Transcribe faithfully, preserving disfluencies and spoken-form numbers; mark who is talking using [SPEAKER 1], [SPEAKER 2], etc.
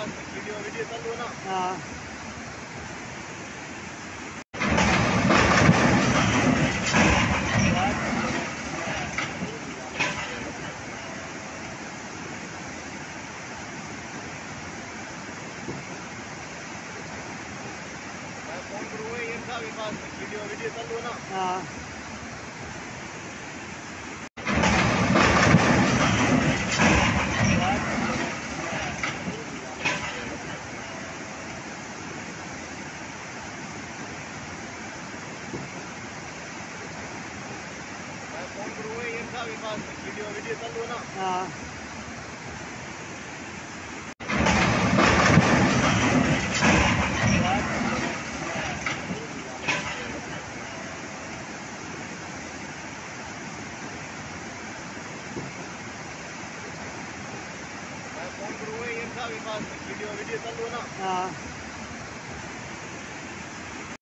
[SPEAKER 1] पास video video चालू है ना।
[SPEAKER 2] हाँ
[SPEAKER 1] मैं फोन करूँगा इनका भी पास वीडियो वीडियो चालू है ना।
[SPEAKER 2] हाँ
[SPEAKER 1] मैं फोन करूँगा इनका भी पास वीडियो वीडियो चालू है ना।
[SPEAKER 2] हाँ
[SPEAKER 1] मैं फोन करूँगा इनका भी पास वीडियो वीडियो चालू है ना।
[SPEAKER 2] हाँ